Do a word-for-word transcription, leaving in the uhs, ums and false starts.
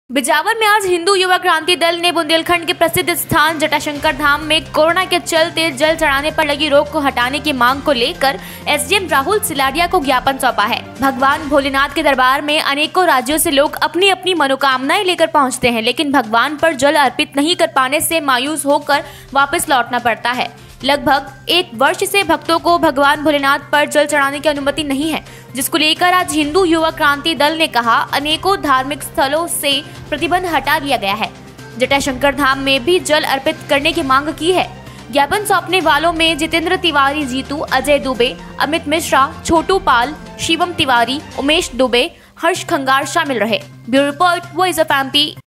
बिजावर में आज हिंदू युवा क्रांति दल ने बुंदेलखंड के प्रसिद्ध स्थान जटाशंकर धाम में कोरोना के चलते जल चढ़ाने पर लगी रोक को हटाने की मांग को लेकर एसडीएम राहुल सिलाडिया को ज्ञापन सौंपा है। भगवान भोलेनाथ के दरबार में अनेकों राज्यों से लोग अपनी अपनी मनोकामनाएं लेकर पहुंचते हैं, लेकिन भगवान पर जल अर्पित नहीं कर पाने से मायूस होकर वापस लौटना पड़ता है। लगभग एक वर्ष से भक्तों को भगवान भोलेनाथ पर जल चढ़ाने की अनुमति नहीं है, जिसको लेकर आज हिंदू युवा क्रांति दल ने कहा अनेकों धार्मिक स्थलों से प्रतिबंध हटा दिया गया है। जटाशंकर धाम में भी जल अर्पित करने की मांग की है। ज्ञापन सौंपने वालों में जितेंद्र तिवारी, जीतू, अजय दुबे, अमित मिश्रा, छोटू पाल, शिवम तिवारी, उमेश दुबे, हर्ष खंगार शामिल रहे। Bureau report, voice of MP.